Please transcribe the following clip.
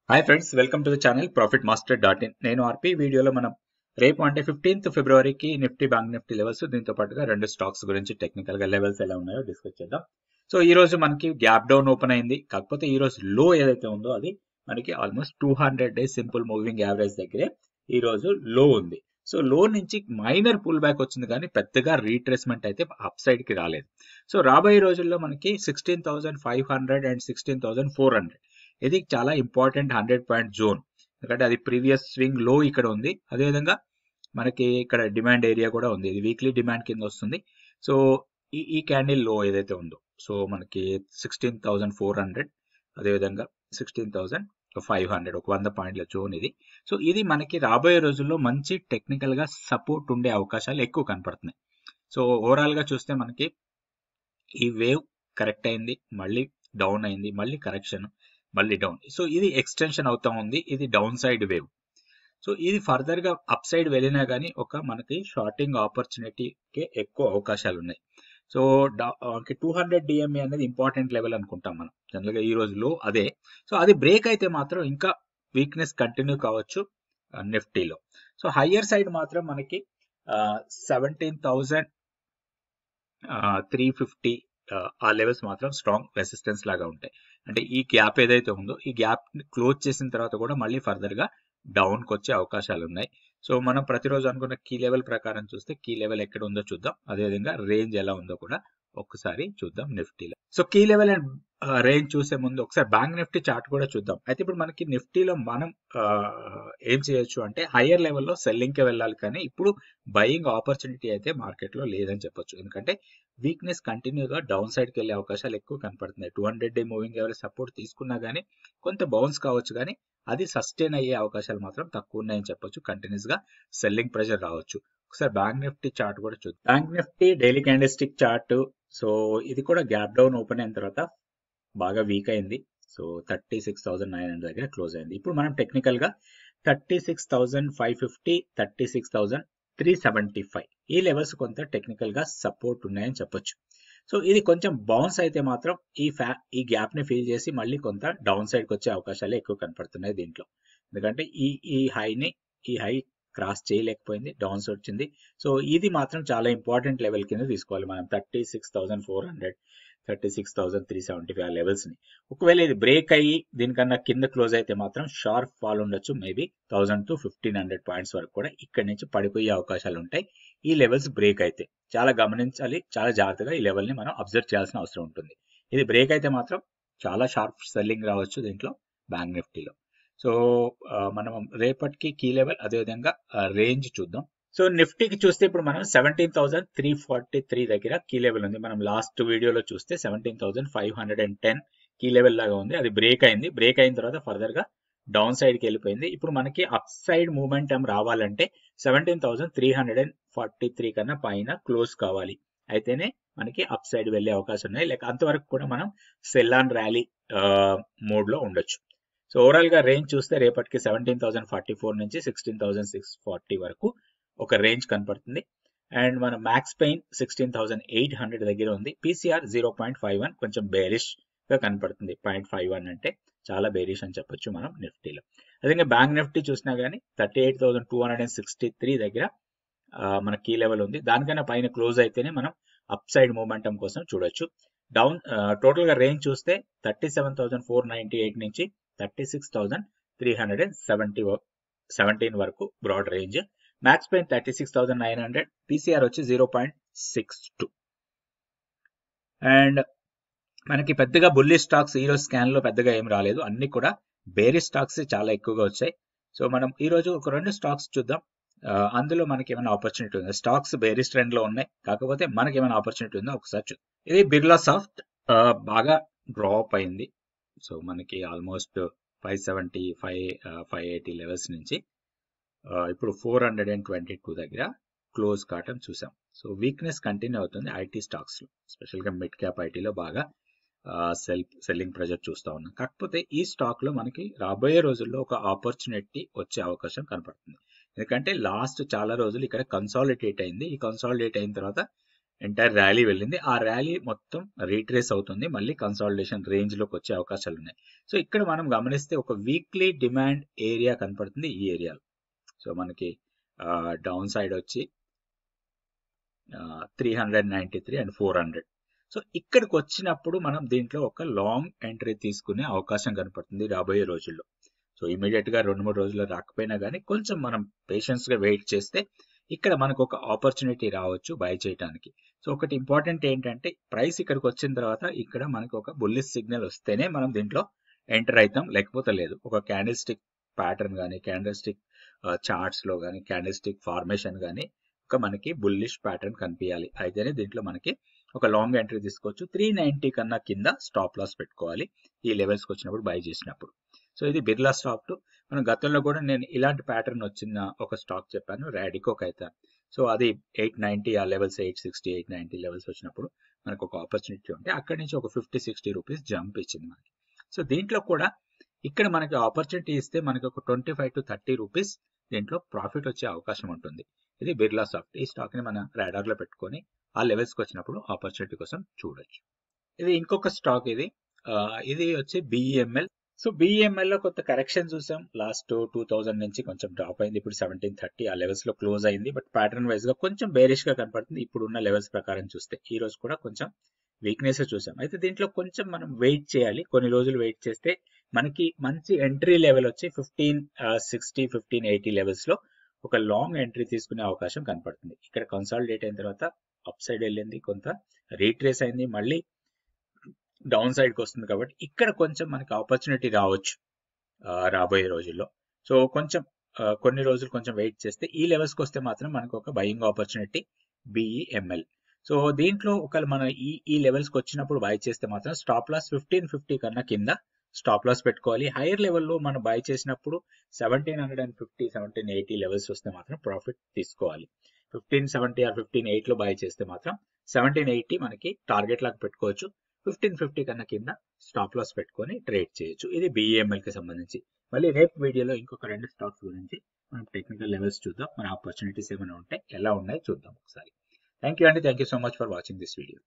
Hi friends, welcome to the channel profitmaster.in. నేను RP వీడియోలో మనం రేపు అంటే 15th ఫిబ్రవరికి నిఫ్టీ బ్యాంక్ నిఫ్టీ లెవెల్స్ దీంతో పాటుగా రెండు స్టాక్స్ గురించి టెక్నికల్ గా లెవెల్స్ ఎలా ఉన్నాయో డిస్కస్ చేద్దాం. సో ఈ రోజు మనకి గ్యాప్ డౌన్ ఓపెన్ అయింది. కాకపోతే ఈ రోజు లో ఏదైతే ఉందో అది మనకి almost 200 days simple moving average దగ్గరే ఈ రోజు లో ఉంది. సో లో నుంచి మైనర్ పుల్ బ్యాక్ వచ్చింది కానీ పెద్దగా రీట్రేస్మెంట్ అయితే అప్ సైడ్ కి రాలేదు. సో రాబోయే రోజుల్లో మనకి 16,500 అండ్ 16,400 ఇది చాలా ఇంపార్టెంట్ 100 పాయింట్ జోన్. ఎందుకంటే అది ప్రీవియస్ స్వింగ్ లో ఇక్కడ ఉంది. అదేవిధంగా మనకి ఇక్కడ డిమాండ్ ఏరియా కూడా ఉంది. ఇది వీక్లీ డిమాండ్ కింద వస్తుంది. సో ఈ క్యాండిల్ లో ఏదైతే ఉందో సో మనకి 16,400 అదేవిధంగా 16,500 ఒక 100 పాయింట్ల జోన్ ఇది. సో ఇది మనకి రాబోయే రోజుల్లో మంచి టెక్నికల్ గా సపోర్ట్ ఉండే అవకాశాలు ఎక్కువ కనపడుతున్నాయి. సో ఓవరాల్ గా చూస్తే మనకి ఈ వేవ్ కరెక్ట్ అయింది, మళ్ళీ డౌన్ అయింది, మళ్ళీ కరెక్షన్, మళ్ళీ డౌన్. సో ఇది ఎక్స్టెన్షన్ అవుతా ఉంది. ఇది డౌన్ సైడ్ వేవ్. సో ఇది ఫర్దర్ గా అప్ సైడ్ వెళ్ళినా గానీ ఒక మనకి షార్టింగ్ ఆపర్చునిటీకి ఎక్కువ అవకాశాలు ఉన్నాయి. సో 200 డిఎంఏ అనేది ఇంపార్టెంట్ లెవెల్ అనుకుంటాం మనం జనరల్ గా ఈ రోజు లో అదే. సో అది బ్రేక్ అయితే మాత్రం ఇంకా వీక్నెస్ కంటిన్యూ కావచ్చు నిఫ్టీలో. సో హయ్యర్ సైడ్ మాత్రం మనకి 17,350 ఆ లెవెల్స్ మాత్రం స్ట్రాంగ్ రెసిస్టెన్స్ లాగా ఉంటాయి. అంటే ఈ గ్యాప్ ఏదైతే ఉందో ఈ గ్యాప్ క్లోజ్ చేసిన తర్వాత కూడా మళ్ళీ ఫర్దర్ గా డౌన్ కి వచ్చే అవకాశాలు ఉన్నాయి. సో మనం ప్రతిరోజు అనుకున్న కీ లెవెల్ ప్రకారం చూస్తే కీ లెవెల్ ఎక్కడ ఉందో చూద్దాం. అదేవిధంగా రేంజ్ ఎలా ఉందో కూడా ఒక్కసారి చూద్దాం నిఫ్టీలో. So key level and range చూసే ముందు ఒకసారి బ్యాంక్ నిఫ్టీ చార్ట్ కూడా చూద్దాం. అయితే ఇప్పుడు మనకి నిఫ్టీలో మనం ఏం చేయొచ్చు అంటే హయ్యర్ లెవెల్లో సెల్లింగ్ కి వెళ్ళాలి, కానీ ఇప్పుడు బయింగ్ ఆపర్చునిటీ అయితే మార్కెట్ లో లేదని చెప్పొచ్చు. ఎందుకంటే వీక్నెస్ కంటిన్యూగా డౌన్ సైడ్ కి వెళ్ళే అవకాశాలు ఎక్కువ కనపడుతున్నాయి. 200 డే మూవింగ్ యావరేజ్ సపోర్ట్ తీసుకున్నా గానీ కొంత బౌన్స్ కావచ్చు, కానీ అది సస్టైన్ అయ్యే అవకాశాలు మాత్రం తక్కువ ఉన్నాయని చెప్పొచ్చు. కంటిన్యూస్ గా సెల్లింగ్ ప్రెషర్ రావచ్చు. ఒకసారి బ్యాంక్ నిఫ్టీ చార్ట్ కూడా చూద్దాం. Bank Nifty daily candlestick chart. So ఇది కూడా గ్యాప్ డౌన్ ఓపెన్ అయిన తర్వాత బాగా వీక్ అయింది. సో 36,900 దగ్గర క్లోజ్ అయింది. ఇప్పుడు మనం టెక్నికల్ గా 36,550, 36,375 ఈ లెవెల్స్ కొంత టెక్నికల్ గా సపోర్ట్ ఉన్నాయని చెప్పొచ్చు. సో ఇది కొంచెం బౌన్స్ అయితే మాత్రం ఈ గ్యాప్ ని ఫీల్ చేసి మళ్ళీ కొంత డౌన్ సైడ్ కి వచ్చే అవకాశాలు ఎక్కువ కనపడుతున్నాయి దీంట్లో. ఎందుకంటే ఈ హై క్రాస్ చేయలేకపోయింది, డౌన్స్ వచ్చింది. సో ఇది మాత్రం చాలా ఇంపార్టెంట్ లెవెల్ కింద తీసుకోవాలి మనం. 36,400, 36,375 ఆ లెవెల్స్ ని. ఒకవేళ ఇది బ్రేక్ అయ్యి దీనికన్నా కింద క్లోజ్ అయితే మాత్రం షార్ప్ ఫాల్ ఉండొచ్చు. మేబీ 1000 to 1500 పాయింట్స్ వరకు కూడా ఇక్కడ నుంచి పడిపోయే అవకాశాలు ఉంటాయి ఈ లెవెల్స్ బ్రేక్ అయితే. చాలా గమనించాలి, చాలా జాగ్రత్తగా ఈ లెవెల్ ని మనం అబ్జర్వ్ చేయాల్సిన అవసరం ఉంటుంది. ఇది బ్రేక్ అయితే మాత్రం చాలా షార్ప్ సెల్లింగ్ రావచ్చు దీంట్లో బ్యాంక్ నిఫ్టీలో. సో మనం రేపటికి కీ లెవెల్ అదేవిధంగా రేంజ్ చూద్దాం. సో నిఫ్టీకి చూస్తే ఇప్పుడు మనం 17,343 దగ్గర కీ లెవెల్ ఉంది. మనం లాస్ట్ వీడియోలో చూస్తే 17,510 కీ లెవెల్ లాగా ఉంది. అది బ్రేక్ అయింది. బ్రేక్ అయిన తర్వాత ఫర్దర్ గా డౌన్ సైడ్ కి వెళ్ళిపోయింది. ఇప్పుడు మనకి అప్ సైడ్ మూమెంటం రావాలంటే 17,343 కన్నా పైన క్లోజ్ కావాలి. అయితేనే మనకి అప్ సైడ్ వెళ్లే అవకాశం ఉన్నాయి. లేక అంతవరకు కూడా మనం సెల్ ఆన్ ర్యాలీ మోడ్ లో ఉండొచ్చు. సో ఓవరాల్ గా రేంజ్ చూస్తే రేపటికి 17,044 నుంచి 16,640 వరకు ఒక రేంజ్ కనపడుతుంది. అండ్ మన మ్యాక్స్ పెయిన్ 16,800 దగ్గర ఉంది. పీసీఆర్ 0.51 కొంచెం బేరిష్ గా కనపడుతుంది. 0.51 అంటే చాలా బేరిష్ అని చెప్పొచ్చు మనం నిఫ్టీలో. అదే బ్యాంక్ నిఫ్టీ చూసినా గానీ 38,263 దగ్గర మన కీ లెవెల్ ఉంది. దానికన్నా పైన క్లోజ్ అయితేనే మనం అప్ సైడ్ మూమెంటం కోసం చూడొచ్చు. డౌన్ టోటల్ గా రేంజ్ చూస్తే 37,498 నుంచి 36,317 వరకు broad range. Max pain 36,900, PCR వచ్చి 0.62. అండ్ మనకి పెద్దగా బుల్లిష్ స్టాక్స్ ఈ రోజు స్కాన్ లో పెద్దగా ఏం రాలేదు. అన్ని కూడా బేరిష్ స్టాక్స్ చాలా ఎక్కువగా వచ్చాయి. సో మనం ఈ రోజు ఒక రెండు స్టాక్స్ చూద్దాం. అందులో మనకి ఏమైనా ఆపర్చునిటీ ఉందా? స్టాక్స్ బేరిష్ ట్రెండ్ లో ఉన్నాయి, కాకపోతే మనకి ఏమైనా ఆపర్చునిటీ ఉందో ఒకసారి చూద్దాం. ఇది బిర్లా సాఫ్ట్ బాగా డ్రాప్ అయింది. సో మనకి ఆల్మోస్ట్ 570, 580 లెవెల్స్ నుంచి ఇప్పుడు 422 దగ్గర క్లోజ్ కావటం చూసాం. సో వీక్నెస్ కంటిన్యూ అవుతుంది ఐటీ స్టాక్స్ లో, స్పెషల్ గా మిడ్ క్యాప్ ఐటీలో బాగా సెల్లింగ్ ప్రెజర్ చూస్తా ఉన్నాం. కాకపోతే ఈ స్టాక్ లో మనకి రాబోయే రోజుల్లో ఒక ఆపర్చునిటీ వచ్చే అవకాశం కనపడుతుంది. ఎందుకంటే లాస్ట్ చాలా రోజులు ఇక్కడ కన్సాలిడేట్ అయింది. ఈ కన్సాలిడేట్ అయిన తర్వాత ఎంటైర్ ర్యాలీ వెళ్ళింది. ఆ ర్యాలీ మొత్తం రీట్రేస్ అవుతుంది, మళ్ళీ కన్సాలిడేషన్ రేంజ్ లోకి వచ్చే అవకాశాలు ఉన్నాయి. సో ఇక్కడ మనం గమనిస్తే ఒక వీక్లీ డిమాండ్ ఏరియా కనపడుతుంది ఈ ఏరియాలో. సో మనకి డౌన్ సైడ్ వచ్చి 393 అండ్ 400. సో ఇక్కడికి వచ్చినప్పుడు మనం దీంట్లో ఒక లాంగ్ ఎంట్రీ తీసుకునే అవకాశం కనపడుతుంది రాబోయే రోజుల్లో. సో ఇమీడియట్ గా 2-3 రోజుల్లో రాకపోయినా కానీ కొంచెం మనం పేషెన్స్ గా వెయిట్ చేస్తే ఇక్కడ మనకు ఒక ఆపర్చునిటీ రావచ్చు బై చేయడానికి. సో ఒకటి ఇంపార్టెంట్ ఏంటంటే ప్రైస్ ఇక్కడికి వచ్చిన తర్వాత ఇక్కడ మనకు ఒక బుల్లిష్ సిగ్నల్ వస్తేనే మనం దీంట్లో ఎంటర్ అవుతాం, లేకపోతే లేదు. ఒక క్యాండిల్స్టిక్ ప్యాటర్న్ కానీ, క్యాండిల్స్టిక్ చార్ట్స్ లో కానీ, క్యాండిల్స్టిక్ ఫార్మేషన్ కానీ ఒక మనకి బుల్లిష్ ప్యాటర్న్ కనిపించాలి, అయితేనే దీంట్లో మనకి ఒక లాంగ్ ఎంట్రీ తీసుకోవచ్చు. 390 కన్నా కింద స్టాప్ లాస్ పెట్టుకోవాలి ఈ లెవెల్స్ కి వచ్చినప్పుడు బై చేసినప్పుడు. సో ఇది బిర్లా స్టాక్. మనం గతంలో కూడా నేను ఇలాంటి ప్యాటర్న్ వచ్చిన ఒక స్టాక్ చెప్పాను, రాడికోకి అయితే. సో అది 890 ఆ లెవెల్స్, 860 890 లెవెల్స్ వచ్చినప్పుడు మనకు ఒక ఆపర్చునిటీ ఉంటే అక్కడి నుంచి ఒక 50-60 రూపీస్ జంప్ ఇచ్చింది మనకి. సో దీంట్లో కూడా ఇక్కడ మనకి ఆపర్చునిటీ ఇస్తే మనకి ఒక 25 to 30 రూపీస్ దీంట్లో ప్రాఫిట్ వచ్చే అవకాశం ఉంటుంది. ఇది బిర్లా స్టాక్. ఈ స్టాక్ ని మన రాడార్ లో పెట్టుకొని ఆ లెవెల్స్ కి వచ్చినప్పుడు ఆపర్చునిటీ కోసం చూడొచ్చు. ఇది ఇంకొక స్టాక్. ఇది వచ్చి బిఈఎంఎల్. సో బిఈఎంఎల్ లో కొంత కరెక్షన్ చూసాం. లాస్ట్ 2000 నుంచి కొంచెం డ్రాప్ అయింది, ఇప్పుడు 1730 ఆ లెవెల్స్ లో క్లోజ్ అయింది. బట్ ప్యాటర్న్ వైజ్ గా కొంచెం బేరిష్ గా కనపడుతుంది ఇప్పుడున్న లెవెల్స్ ప్రకారం చూస్తే. ఈ రోజు కూడా కొంచెం వీక్నెస్ చూసాం. అయితే దీంట్లో కొంచెం మనం వెయిట్ చేయాలి, కొన్ని రోజులు వెయిట్ చేస్తే మనకి మంచి ఎంట్రీ లెవెల్ వచ్చి 1560 1580 లెవెల్స్ లో ఒక లాంగ్ ఎంట్రీ తీసుకునే అవకాశం కనపడుతుంది. ఇక్కడ కన్సాలిడేట్ అయిన తర్వాత అప్ సైడ్ వెళ్ళింది, కొంత రీట్రేస్ అయింది, మళ్ళీ డౌన్ సైడ్ కి వస్తుంది. కాబట్టి ఇక్కడ కొంచెం మనకి ఆపర్చునిటీ రావచ్చు రాబోయే రోజుల్లో. సో కొంచెం కొన్ని రోజులు కొంచెం వెయిట్ చేస్తే ఈ లెవెల్స్ కి వస్తే మాత్రం మనకు ఒక బయింగ్ ఆపర్చునిటీ బిఈఎంఎల్. సో దీంట్లో ఒకవేళ మనం ఈ లెవెల్స్ కి వచ్చినప్పుడు బై చేస్తే మాత్రం స్టాప్ లాస్ 1550 కన్నా కింద స్టాప్ లాస్ పెట్టుకోవాలి. హైయర్ లెవెల్లో మనం బై చేసినప్పుడు 1750 1780 లెవెల్స్ వస్తే మాత్రం ప్రాఫిట్ తీసుకోవాలి. 1570 ఆర్ 1580 లో బై చేస్తే మాత్రం 1780 మనకి టార్గెట్ లాగా పెట్టుకోవచ్చు. 1550 కన్నా కింద స్టాప్ లాస్ పెట్టుకొని ట్రేడ్ చేయొచ్చు. ఇది బిఈఎంఎల్ కి సంబంధించి. మళ్ళీ రేపు వీడియోలో ఇంకొక 2 స్టాక్స్ గురించి మనం టెక్నికల్ లెవెల్స్ చూద్దాం, మన ఆపర్చునిటీస్ ఏమైనా ఉంటే ఎలా ఉన్నాయో చూద్దాం ఒకసారి. థ్యాంక్ యూ అండి. Thank you so much for watching this video.